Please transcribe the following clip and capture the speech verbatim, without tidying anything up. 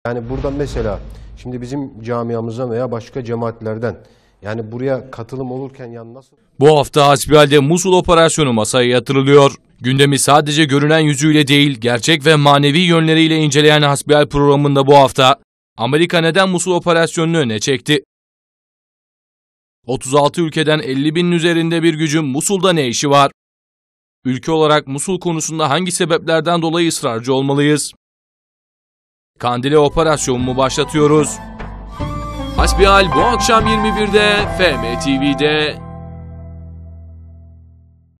Yani burada mesela şimdi bizim camiamızdan veya başka cemaatlerden yani buraya katılım olurken yani nasıl? Bu hafta hasbihalde Musul operasyonu masaya yatırılıyor. Gündemi sadece görünen yüzüyle değil, gerçek ve manevi yönleriyle inceleyen hasbihal programında bu hafta Amerika neden Musul operasyonunu öne çekti? otuz altı ülkeden elli binin üzerinde bir gücün Musul'da ne işi var? Ülke olarak Musul konusunda hangi sebeplerden dolayı ısrarcı olmalıyız? Kandil'e operasyonunu başlatıyoruz. Hasbihal bu akşam yirmi birde F M T V'de.